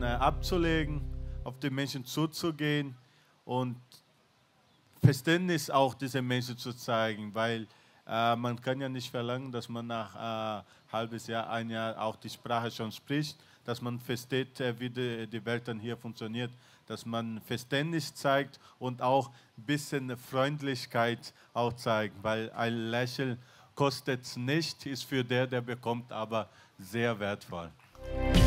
abzulegen, auf die Menschen zuzugehen und Verständnis auch diesen Menschen zu zeigen, weil man kann ja nicht verlangen, dass man nach halbes Jahr, ein Jahr auch die Sprache schon spricht, dass man versteht, wie die Welt dann hier funktioniert, dass man Verständnis zeigt und auch ein bisschen Freundlichkeit auch zeigt, weil ein Lächeln kostet es nicht, ist für der bekommt, aber sehr wertvoll.